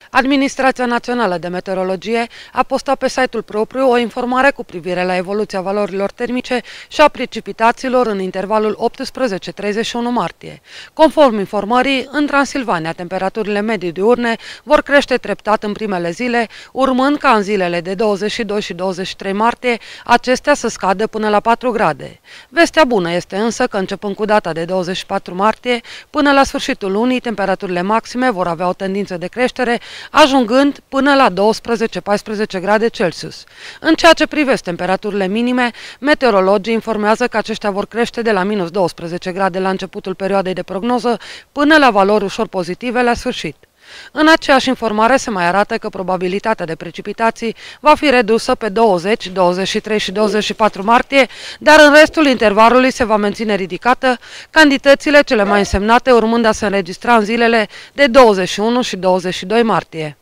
Administrația Națională de Meteorologie a postat pe site-ul propriu o informare cu privire la evoluția valorilor termice și a precipitațiilor în intervalul 18-31 martie. Conform informării, în Transilvania, temperaturile medii diurne vor crește treptat în primele zile, urmând ca în zilele de 22 și 23 martie acestea să scadă până la 4 grade. Vestea bună este însă că începând cu data de 24 martie, până la sfârșitul lunii, temperaturile maxime vor avea o tendință de creștere, ajungând până la 12-14 grade Celsius. În ceea ce privește temperaturile minime, meteorologii informează că aceștia vor crește de la minus 12 grade la începutul perioadei de prognoză până la valori ușor pozitive la sfârșit. În aceeași informare se mai arată că probabilitatea de precipitații va fi redusă pe 20, 23 și 24 martie, dar în restul intervalului se va menține ridicată, cantitățile cele mai însemnate urmând a se înregistra în zilele de 21 și 22 martie.